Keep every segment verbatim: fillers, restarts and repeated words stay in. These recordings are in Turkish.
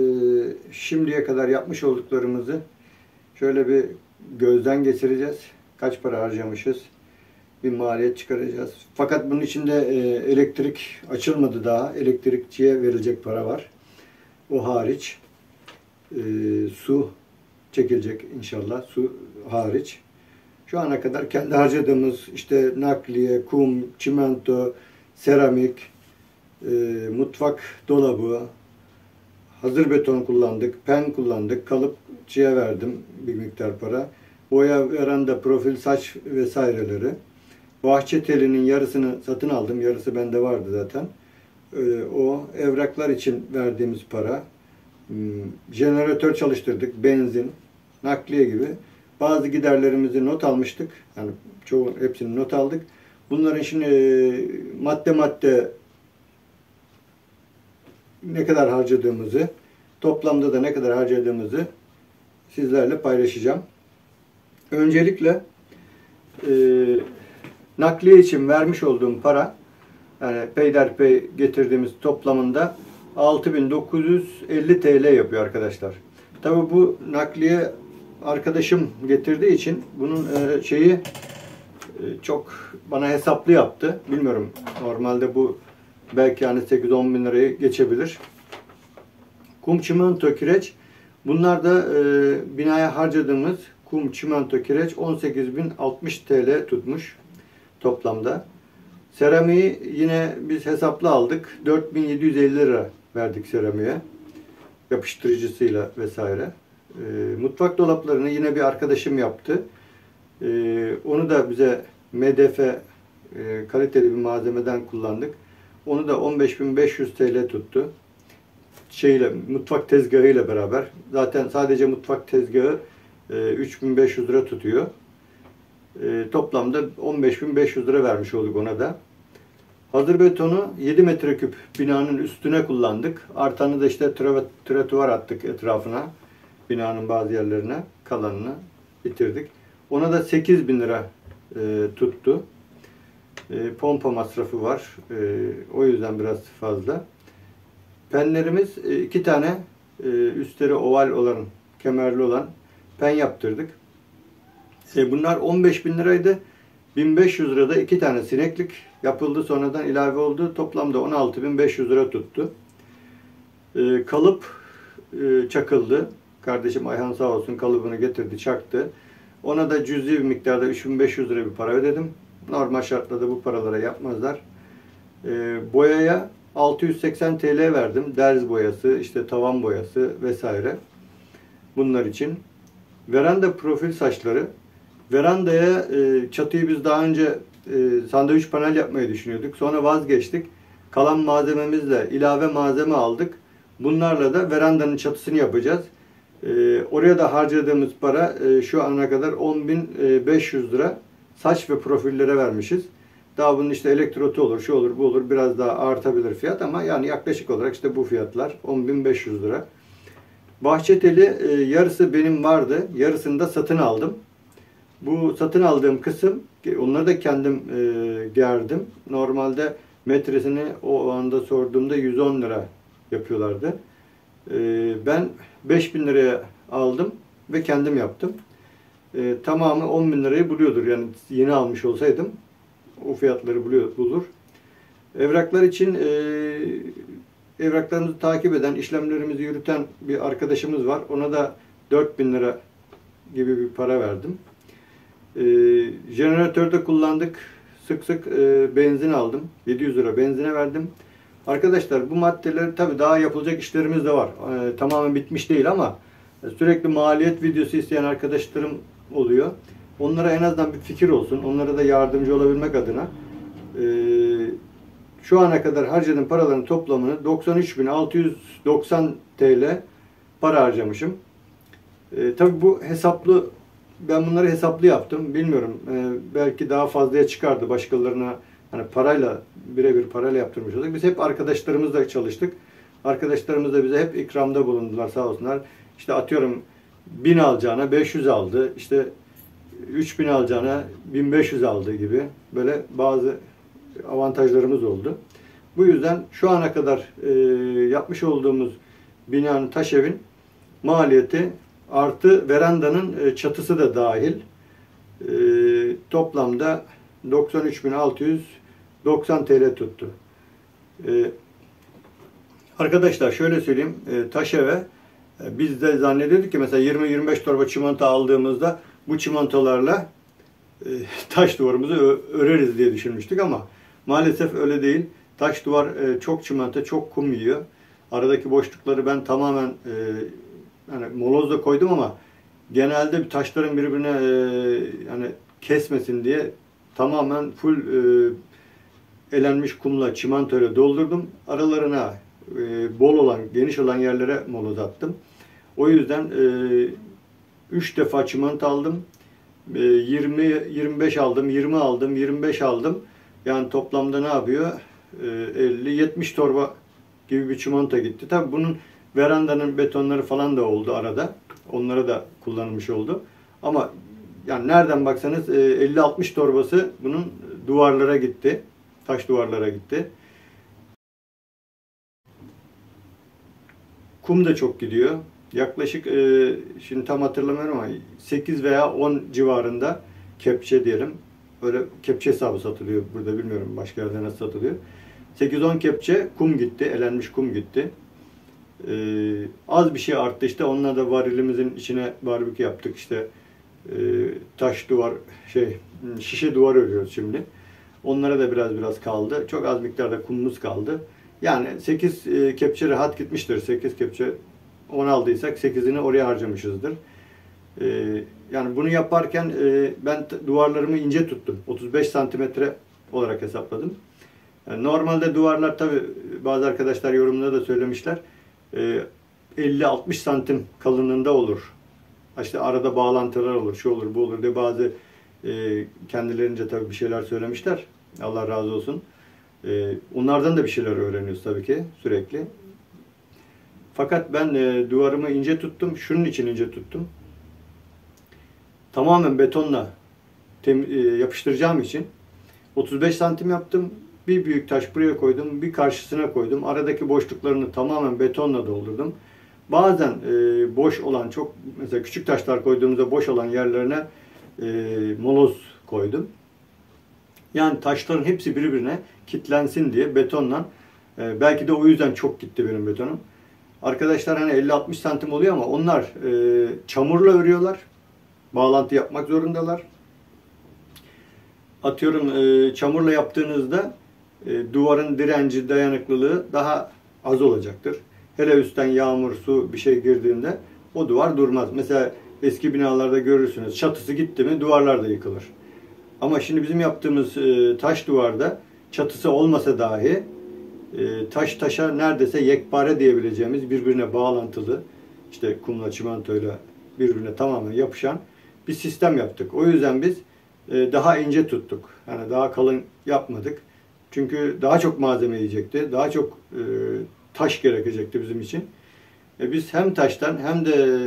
şimdiye kadar yapmış olduklarımızı şöyle bir gözden geçireceğiz. Kaç para harcamışız? Bir maliyet çıkaracağız. Fakat bunun içinde e, elektrik açılmadı daha. Elektrikçiye verilecek para var. O hariç. E, su çekilecek inşallah. Su hariç. Şu ana kadar kendi harcadığımız işte nakliye, kum, çimento, seramik, e, mutfak dolabı, hazır beton kullandık, pen kullandık, kalıpçıya verdim bir miktar para. Boya, veranda, profil, saç vesaireleri. Bahçe telinin yarısını satın aldım. Yarısı bende vardı zaten. Ee, o evraklar için verdiğimiz para. Hmm, jeneratör çalıştırdık, benzin, nakliye gibi. Bazı giderlerimizi not almıştık. Yani çoğu hepsini not aldık. Bunların şimdi e, madde madde ne kadar harcadığımızı, toplamda da ne kadar harcadığımızı sizlerle paylaşacağım. Öncelikle e, nakliye için vermiş olduğum para, yani peyderpey getirdiğimiz toplamında altı bin dokuz yüz elli TL yapıyor arkadaşlar. Tabi bu nakliye arkadaşım getirdiği için bunun e, şeyi e, çok bana hesaplı yaptı. Bilmiyorum, normalde bu belki yani sekiz on bin lirayı geçebilir. Kum, çimento, kireç. Bunlar da e, binaya harcadığımız kum, çimento, kireç on sekiz bin altmış TL tutmuş toplamda. Seramiği yine biz hesaplı aldık. dört bin yedi yüz elli lira verdik seramiğe. Yapıştırıcısıyla vesaire. E, mutfak dolaplarını yine bir arkadaşım yaptı. E, onu da bize M D F e, kaliteli bir malzemeden kullandık. Onu da on beş bin beş yüz TL tuttu. Şeyle, mutfak tezgahıyla beraber. Zaten sadece mutfak tezgahı e, üç bin beş yüz lira tutuyor. E, toplamda on beş bin beş yüz lira vermiş olduk ona da. Hazır betonu yedi metreküp binanın üstüne kullandık. Artanı da işte trotuar attık etrafına. Binanın bazı yerlerine, kalanını bitirdik. Ona da sekiz bin lira e, tuttu. E, pompa masrafı var. E, o yüzden biraz fazla. Penlerimiz e, iki tane e, üstleri oval olan, kemerli olan pen yaptırdık. E, bunlar on beş bin liraydı. bin beş yüz lirada iki tane sineklik yapıldı. Sonradan ilave oldu. Toplamda on altı bin beş yüz lira tuttu. E, kalıp e, çakıldı. Kardeşim Ayhan sağ olsun kalıbını getirdi, çaktı. Ona da cüzi bir miktarda üç bin beş yüz lira bir para ödedim. Normal şartlarda bu paralara yapmazlar. E, boyaya altı yüz seksen TL verdim. Derz boyası, işte tavan boyası vesaire. Bunlar için. Veranda profil saçları. Verandaya e, çatıyı biz daha önce e, sandviç panel yapmayı düşünüyorduk. Sonra vazgeçtik. Kalan malzememizle ilave malzeme aldık. Bunlarla da verandanın çatısını yapacağız. E, oraya da harcadığımız para e, şu ana kadar on bin beş yüz lira saç ve profillere vermişiz. Daha bunun işte elektrotu olur, şu olur, bu olur. Biraz daha artabilir fiyat ama yani yaklaşık olarak işte bu fiyatlar on bin beş yüz lira. Bahçe teli e, yarısı benim vardı. Yarısını da satın aldım. Bu satın aldığım kısım, onları da kendim e, gerdim. Normalde metresini o anda sorduğumda yüz on lira yapıyorlardı. E, ben beş bin liraya aldım ve kendim yaptım. E, tamamı on bin lirayı buluyordur. Yani yeni almış olsaydım o fiyatları buluyor, bulur. Evraklar için e, evraklarımızı takip eden, işlemlerimizi yürüten bir arkadaşımız var. Ona da dört bin lira gibi bir para verdim. E, jeneratörde kullandık. Sık sık e, benzin aldım. yedi yüz lira benzine verdim. Arkadaşlar bu maddeler tabii daha yapılacak işlerimiz de var. E, tamamen bitmiş değil ama sürekli maliyet videosu isteyen arkadaşlarım oluyor. Onlara en azından bir fikir olsun. Onlara da yardımcı olabilmek adına e, şu ana kadar harcadığım paraların toplamını doksan üç bin altı yüz doksan TL para harcamışım. E, tabii bu hesaplı, ben bunları hesaplı yaptım. Bilmiyorum. E, belki daha fazlaya çıkardı başkalarına. Hani parayla, birebir parayla yaptırmış olduk. Biz hep arkadaşlarımızla çalıştık. Arkadaşlarımız da bize hep ikramda bulundular sağ olsunlar. İşte atıyorum bin alacağına beş yüz aldı. İşte üç bin alacağına bin beş yüz aldı gibi böyle bazı avantajlarımız oldu. Bu yüzden şu ana kadar e, yapmış olduğumuz binanın, taş evin maliyeti artı verandanın çatısı da dahil e, toplamda doksan üç bin altı yüz doksan T L tuttu. E, arkadaşlar şöyle söyleyeyim, e, taş eve e, biz de zannediyorduk ki mesela yirmi yirmi beş torba çimento aldığımızda bu çimentolarla e, taş duvarımızı öreriz diye düşünmüştük ama maalesef öyle değil. Taş duvar e, çok çimento, çok kum yiyor. Aradaki boşlukları ben tamamen e, yani molozla koydum ama genelde taşların birbirine e, yani kesmesin diye tamamen full e, elenmiş kumla, çimentoyla doldurdum. Aralarına e, bol olan, geniş olan yerlere moloz attım. O yüzden e, üç defa çimento aldım. E, yirmi yirmi beş aldım, yirmi aldım, yirmi beş aldım. Yani toplamda ne yapıyor? E, elli yetmiş torba gibi bir çimento gitti. Tabii bunun verandanın betonları falan da oldu arada. Onlara da kullanılmış oldu. Ama yani nereden baksanız elli altmış torbası bunun duvarlara gitti. Taş duvarlara gitti. Kum da çok gidiyor. Yaklaşık şimdi tam hatırlamıyorum ama sekiz veya on civarında kepçe diyelim. Öyle kepçe hesabı satılıyor burada, bilmiyorum başka yerde nasıl satılıyor. sekiz on kepçe kum gitti. Elenmiş kum gitti. Ee, az bir şey arttı işte. Onunla da varilimizin içine barbekü yaptık işte. Ee, taş duvar şey şişe duvar örüyoruz şimdi. Onlara da biraz biraz kaldı. Çok az miktarda kumumuz kaldı. Yani sekiz e, kepçe rahat gitmiştir. sekiz kepçe on aldıysak sekizini oraya harcamışızdır. Ee, yani bunu yaparken e, ben duvarlarımı ince tuttum. otuz beş santimetre olarak hesapladım. Yani normalde duvarlar, tabi bazı arkadaşlar yorumlarda da söylemişler, elli altmış santim kalınlığında olur. İşte arada bağlantılar olur, şu olur, bu olur diye bazı e, kendilerince tabii bir şeyler söylemişler. Allah razı olsun. E, onlardan da bir şeyler öğreniyoruz tabii ki sürekli. Fakat ben e, duvarımı ince tuttum. Şunun için ince tuttum. Tamamen betonla tem, e, yapıştıracağım için otuz beş santim yaptım. Bir büyük taş buraya koydum, bir karşısına koydum. Aradaki boşluklarını tamamen betonla doldurdum. Bazen e, boş olan, çok mesela küçük taşlar koyduğumuzda boş olan yerlerine e, moloz koydum. Yani taşların hepsi birbirine kitlensin diye betonla, e, belki de o yüzden çok gitti benim betonum. Arkadaşlar hani elli altmış santim oluyor ama onlar e, çamurla örüyorlar. Bağlantı yapmak zorundalar. Atıyorum e, çamurla yaptığınızda e, duvarın direnci, dayanıklılığı daha az olacaktır. Hele üstten yağmur, su bir şey girdiğinde o duvar durmaz. Mesela eski binalarda görürsünüz, çatısı gitti mi duvarlar da yıkılır. Ama şimdi bizim yaptığımız e, taş duvarda çatısı olmasa dahi e, taş taşa neredeyse yekpare diyebileceğimiz, birbirine bağlantılı, işte kumla, çimentoyla birbirine tamamen yapışan bir sistem yaptık. O yüzden biz e, daha ince tuttuk. Yani daha kalın yapmadık. Çünkü daha çok malzeme yiyecekti. Daha çok e, taş gerekecekti bizim için. E, biz hem taştan hem de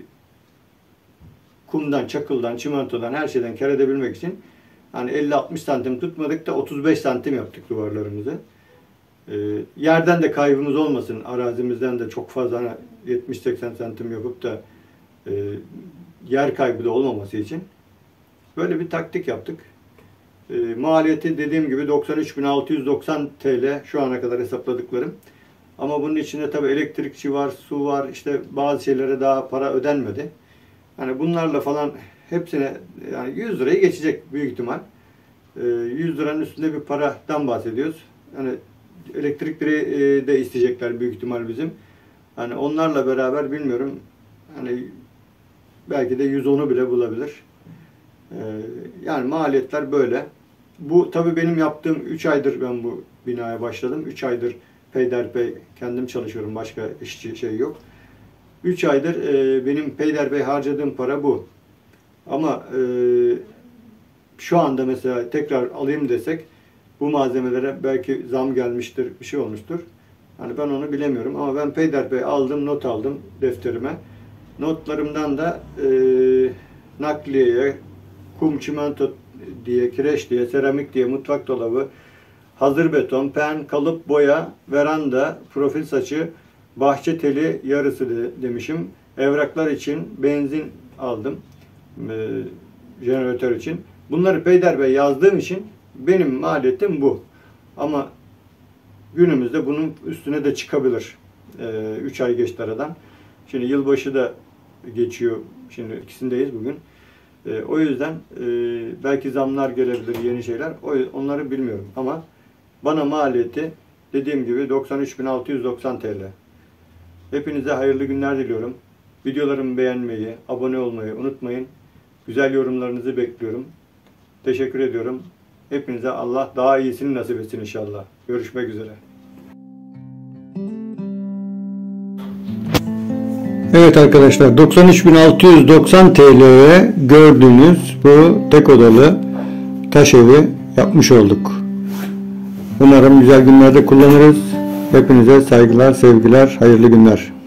kumdan, çakıldan, çimentodan, her şeyden kar edebilmek için hani elli altmış santim tutmadık da otuz beş santim yaptık duvarlarımızı. E, yerden de kaybımız olmasın. Arazimizden de çok fazla hani yetmiş seksen santim yapıp da e, yer kaybı da olmaması için böyle bir taktik yaptık. E, maliyeti dediğim gibi doksan üç bin altı yüz doksan T L şu ana kadar hesapladıklarım. Ama bunun içinde tabii elektrikçi var, su var, işte bazı şeylere daha para ödenmedi. Hani bunlarla falan hepsine yani yüz lirayı geçecek büyük ihtimal. E, yüz liranın üstünde bir paradan bahsediyoruz. Yani elektrikleri de isteyecekler büyük ihtimal bizim. Hani onlarla beraber bilmiyorum. Hani belki de yüz onu bile bulabilir. E, yani maliyetler böyle. Bu tabii benim yaptığım üç aydır ben bu binaya başladım. üç aydır peyderpey kendim çalışıyorum. Başka işçi şey yok. üç aydır e, benim peyderpey harcadığım para bu. Ama e, şu anda mesela tekrar alayım desek bu malzemelere belki zam gelmiştir, bir şey olmuştur. Hani ben onu bilemiyorum ama ben peyderpey aldım, not aldım defterime. Notlarımdan da e, nakliyeye, kum, çimento diye, kireç diye, seramik diye, mutfak dolabı, hazır beton, pen, kalıp, boya, veranda, profil saçı, Bahçe teli yarısı de, demişim. Evraklar için benzin aldım. E, jeneratör için. Bunları peyderpey yazdığım için benim maliyetim bu. Ama günümüzde bunun üstüne de çıkabilir. üç ay geçti aradan. Şimdi yılbaşı da geçiyor. Şimdi ikisindeyiz bugün. E, o yüzden e, belki zamlar gelebilir, yeni şeyler. O, onları bilmiyorum. Ama bana maliyeti dediğim gibi doksan üç bin altı yüz doksan T L. Hepinize hayırlı günler diliyorum. Videolarımı beğenmeyi, abone olmayı unutmayın. Güzel yorumlarınızı bekliyorum. Teşekkür ediyorum. Hepinize Allah daha iyisini nasip etsin inşallah. Görüşmek üzere. Evet arkadaşlar, doksan üç bin altı yüz doksan T L'ye gördüğünüz bu tek odalı taş evi yapmış olduk. Umarım güzel günlerde kullanırız. Hepinize saygılar, sevgiler, hayırlı günler.